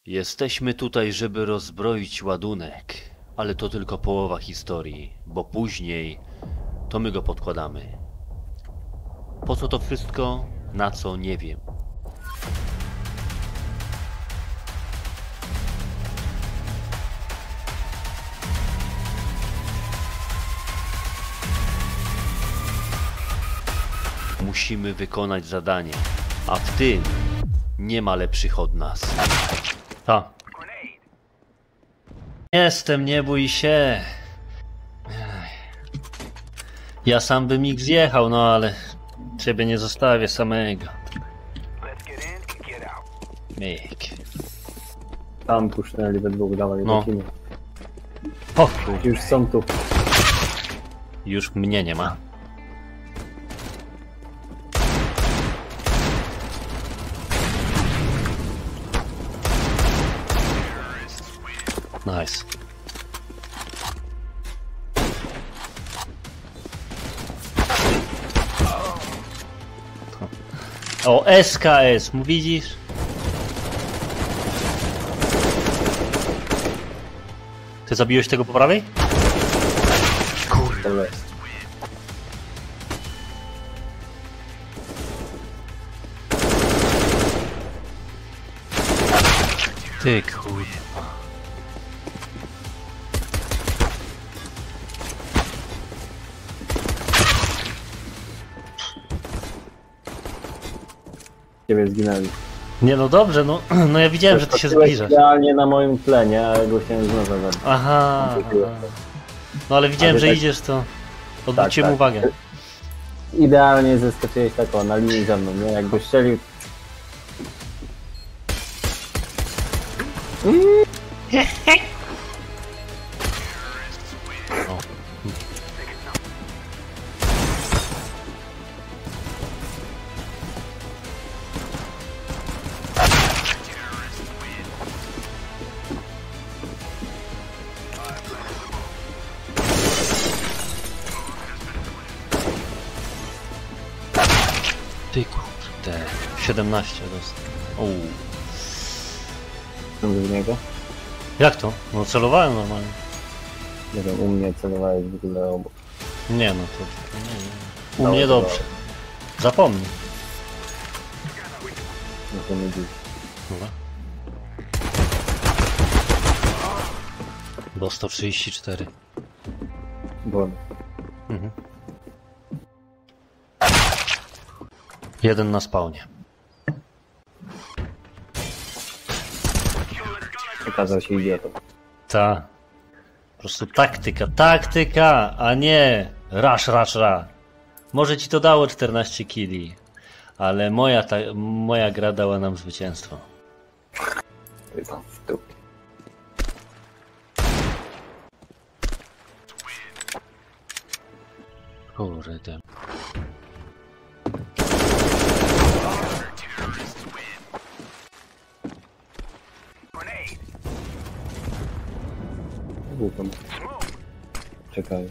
Jesteśmy tutaj, żeby rozbroić ładunek, ale to tylko połowa historii, bo później to my go podkładamy. Po co to wszystko? Na co? Nie wiem. Musimy wykonać zadanie, a w tym nie ma lepszych od nas. Ta. Jestem, nie bój się. Ja sam bym ich zjechał, no ale ciebie nie zostawię samego. Myk. Tam pusznęli we dwóch, dawaj, No. lecimy. O kur... Już są tu. Już mnie nie ma. Nice. O, SKS, widzisz? Ty zabiłeś tego po prawej? Kurde. Ty kurwa. Ciebie zginęli. Nie no dobrze, no, no ja widziałem, że ty się Skoczyłeś zbliżasz. idealnie na moim tlenie, a ja go chciałem znowu zabrać. Aha, aha. No ale widziałem, Ale że tak- idziesz, to odwróciłem tak. uwagę. Idealnie zeskoczyłeś taką na linii ze mną, nie? Jakbyś strzelił... O. Ty kurde, 17 dostał. w niego. Jak to? No celowałem normalnie. Nie wiem, u mnie celowałeś w ogóle obok. Nie no to nie. U Dawaj, mnie dawaj. dobrze. Zapomnij. No to nie dziś. Dobra. Bo 134. Bo Mhm. Jeden na spawnie. okazał się idiotą. Ta. Po prostu taktyka, a nie ra. Może ci to dało 14 killi, ale moja gra dała nam zwycięstwo. Tylko w dupie. Kurde. Głupą. Czekaj.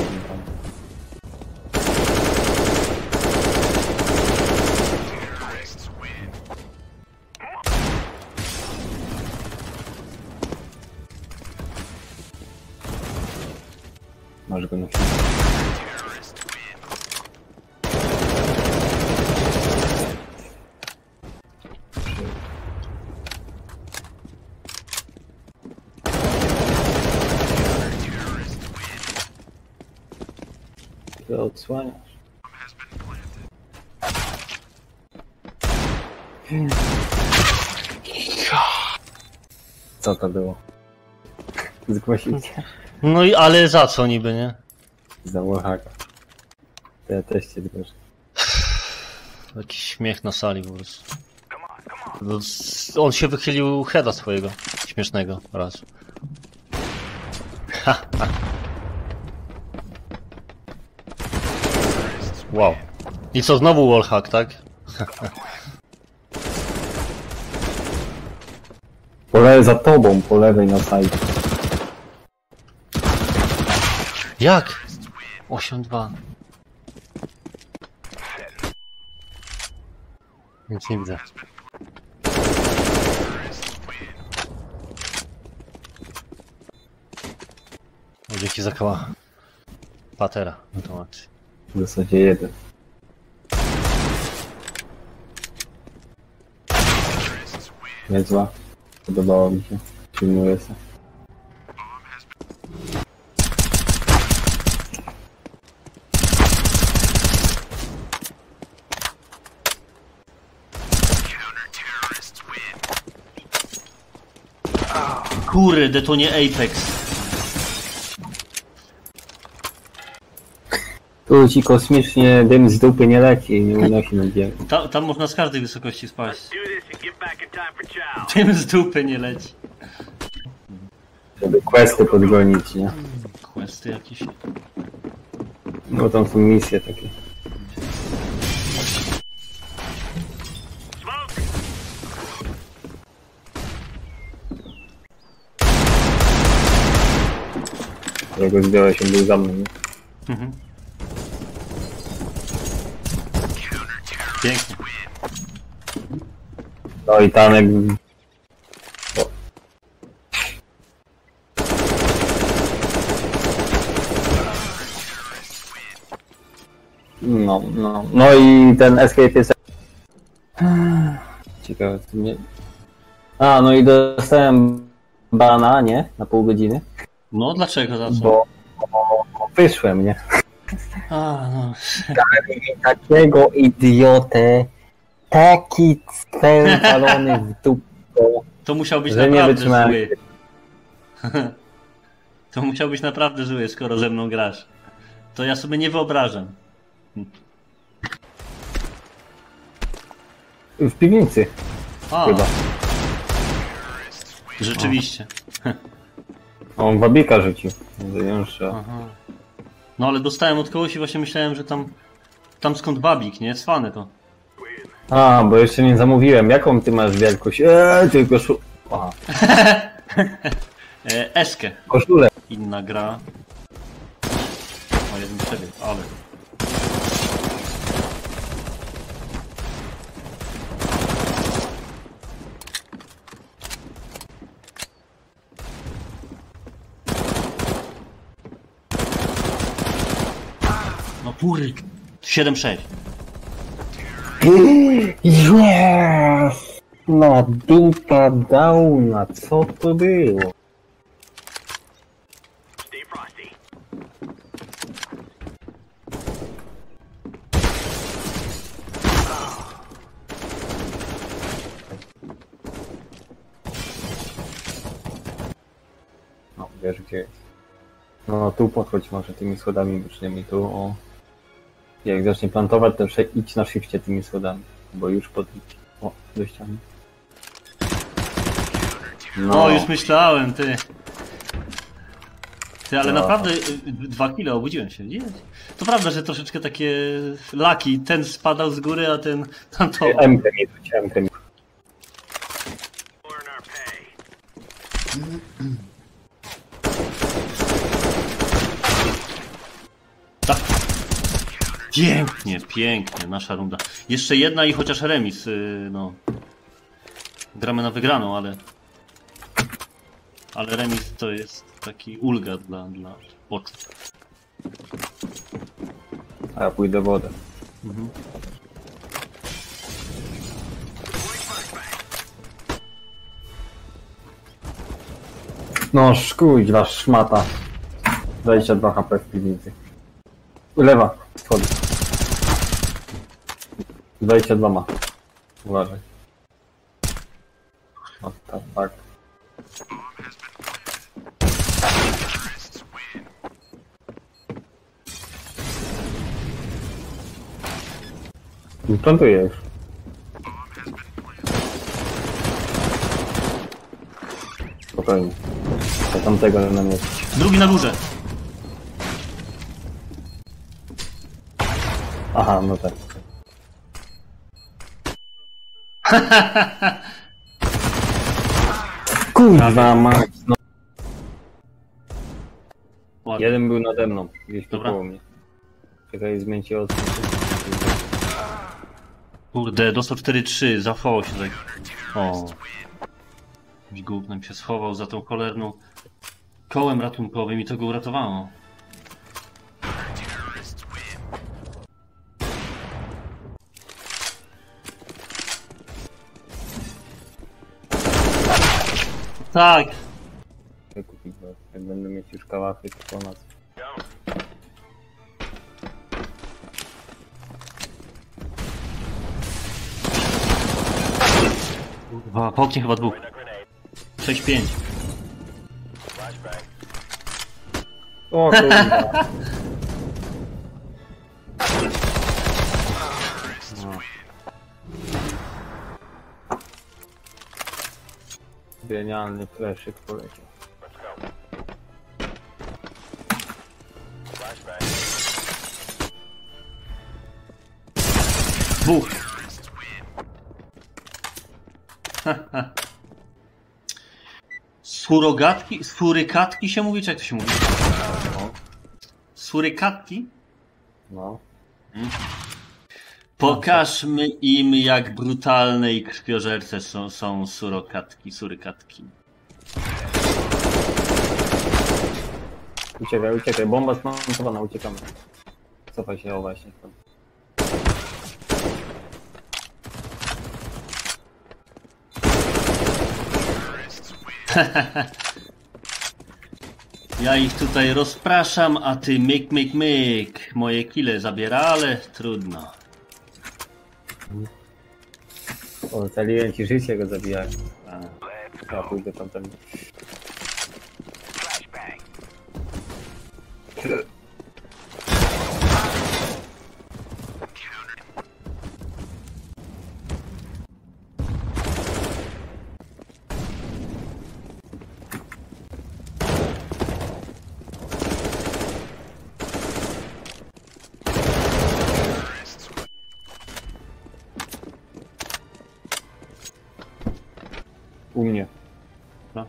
Masz go na chwilę. Ty odsłaniasz. Co to było? Zgłosicie. No i ale za co niby, nie? Za Warhacka. To ja też cię zgłoszę. Jakiś śmiech na sali po prostu. No, on się wychylił heada swojego. Śmiesznego raz. Wow. I co, znowu wallhack, tak? Za tobą, po lewej na side. Jak? 8-2. Nic nie widzę. Dzięki za koła. Patera, automatycznie. W zasadzie jeden. Niezła. Podobało mi się. Przyjmuję się. Kurde, to nie Apex. Tu ci kosmicznie dym z dupy nie leci i nie unosi nad ziemię. Tam można z każdej wysokości spaść. Tym z dupy nie leci. Żeby questy podgonić, nie? Questy jakieś. No tam są misje takie. Którego zdjąłeś, on był za mną, nie? Mhm. Pięknie. No i Tanek... O. No i ten escape jest... Ciekawe, co mnie... A, no i dostałem bana, nie? Na pół godziny. No dlaczego za co? Bo wyszłem, nie? A, no. Takiego idiotę, taki spędzalony w dupę, To musiał być że nie naprawdę wytrzymałem. zły. To musiał być naprawdę zły, skoro ze mną grasz. To ja sobie nie wyobrażam. W piwnicy A, chyba. rzeczywiście. On wabika rzucił. Jeszcze. Aha. No ale dostałem od kogoś i właśnie myślałem, że tam skąd babik, nie? Cwane to. A, bo jeszcze nie zamówiłem. Jaką ty masz wielkość? Tylko Aha, Eskę. koszulę. Inna gra. O, jeden przebieg, ale... No pury. 7-6. Yes! No dupa downa, co to było? No, wiesz gdzie jest. No tu podchodź może tymi schodami bocznymi, tu o. Jak zacznie plantować, to idź na shifcie tymi schodami, bo już podjdź. O, do ściany. No, już myślałem, ty. Ty, ale No. naprawdę 2 kilo obudziłem się, widziałeś? To prawda, że troszeczkę takie laki. Ten spadał z góry, a ten to. M-kę mi rzuć, M-kę mi. Tak. Pięknie, pięknie, nasza runda. Jeszcze jedna i chociaż remis, no. Gramy na wygraną, ale remis to jest taki ulga dla oczu. A ja pójdę wodę. Mhm. No szkujdź, wasz szmata. 22 HP w piwnicy. Lewa, schody. 22 ma. Uważaj. O, tak, tak. Plantuję już. Spokojnie. Ja tamtego na mnie. Drugi na górze. Aha, no tak. Kurwa mać, no. Ładnie. Jeden był nade mną, gdzieś tu Dobra. koło mnie. Czekaj, zmieńcie od... Kurde, dostał 4-3, zachował się tak. O. Gównem się schował za tą cholerną kołem ratunkowym i to go uratowało. Tak! Kupić was. Jak będę mieć już kałachy, to po nas. Kurwa, po oknie chyba dwóch. 6-5. O kurwa. No. Genialny fleszyk poleciał. Dwóch. Surogatki? Surykatki się mówi, czy jak to się mówi? No. Surykatki? No. Pokażmy im, jak brutalne i krwiożerce są surykatki. Uciekaj, uciekaj. Bomba smontowana, uciekamy. Cofaj się, o właśnie. Ja ich tutaj rozpraszam, a ty myk. Moje kile zabiera, ale trudno. O, zaliłem ci życie, go zabijałem. A. Ja pójdę tam ten. U mnie. No.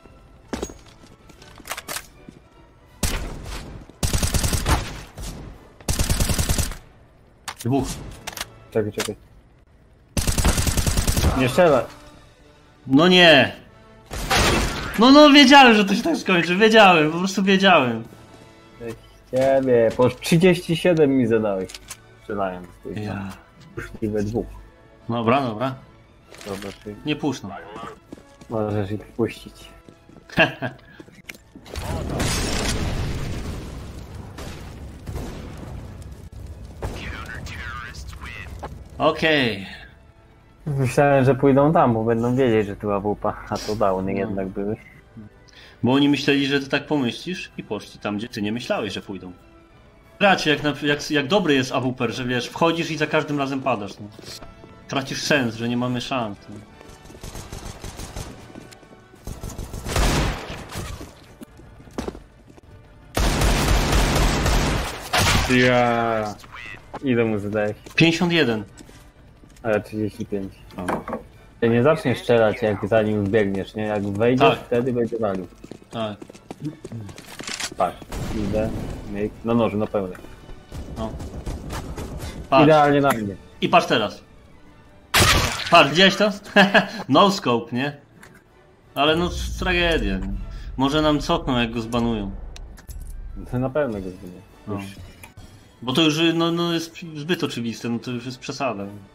Dwóch. Czekaj. Nie strzelaj. No nie! No wiedziałem, że to się tak skończy, wiedziałem, po prostu wiedziałem. Ciebie, po 37 mi zadałeś. Strzelając. Ja. I we dwóch. Dobra. Dobra, czy Nie puszczą. możesz ich puścić. Okej. Myślałem, że pójdą tam, bo będą wiedzieć, że tu AWP, a to downy jednak były. Bo oni myśleli, że ty tak pomyślisz i poszli tam, gdzie ty nie myślałeś, że pójdą. Bracie, jak dobry jest AWP, że wiesz, wchodzisz i za każdym razem padasz. No. Tracisz sens, że nie mamy szans. No. Ja. Ile mu zadałeś? 51. Ale 35. O. Ty nie zaczniesz strzelać, jak zanim wbiegniesz, nie? Jak wejdziesz, Tak. wtedy będzie walił. Tak. Patrz, idę, myk, na noży, na pełne. No. Patrz. Idealnie na mnie. I patrz teraz. Patrz, widziałeś to? No scope, nie? Ale no tragedia. Nie? Może nam cofną, jak go zbanują. To na pewno go zginie. No. Bo to już no jest zbyt oczywiste, no to już jest przesada.